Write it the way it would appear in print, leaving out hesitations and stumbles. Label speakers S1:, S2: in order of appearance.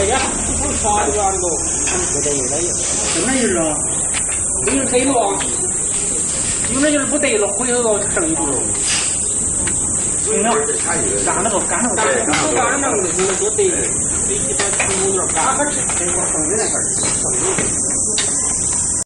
S1: 这家不刷的吧？这都
S2: 没得有了有，
S1: 真的就是啊，没人逮了啊，有人就是不逮了，回头到剩一步了。行了，干了都干了，干了的，多逮一把猪肉干，还是我剩的那份儿，剩的。